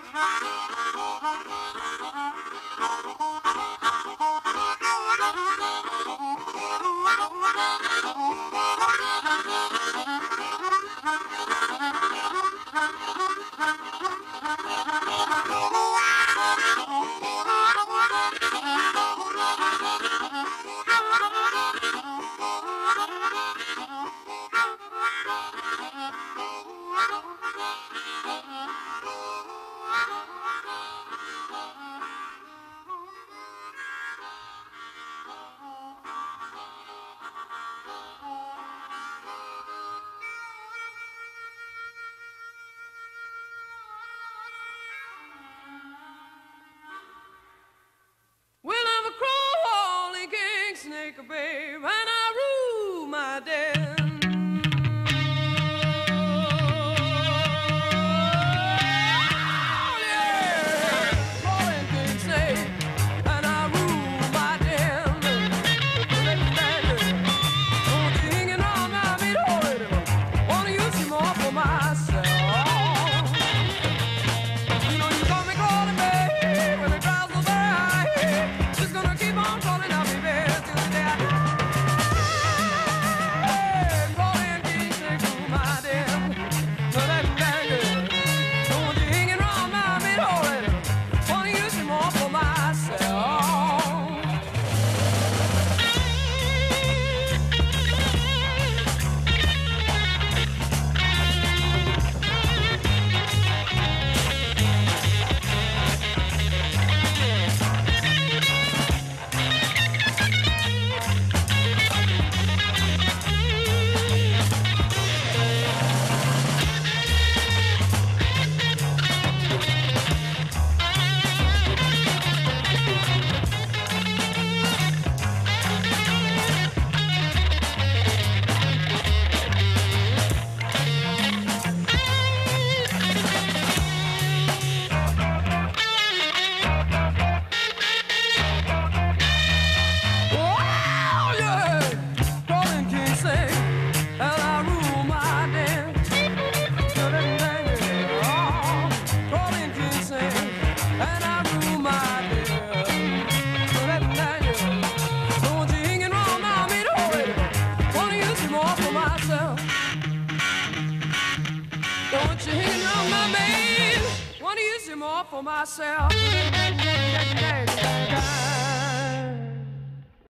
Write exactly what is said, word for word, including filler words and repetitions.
Babe, and I rule my den. Oh, yeah. Crawlin, Kingsnake, and I rule my den. Let me stand it. Oh, hanging on my meat already. Wanna use you more for myself. You know you got me calling, babe, when it drives so very high. Just gonna keep on calling out me, babe. Don't you hang around my man? Wanna use him all for myself.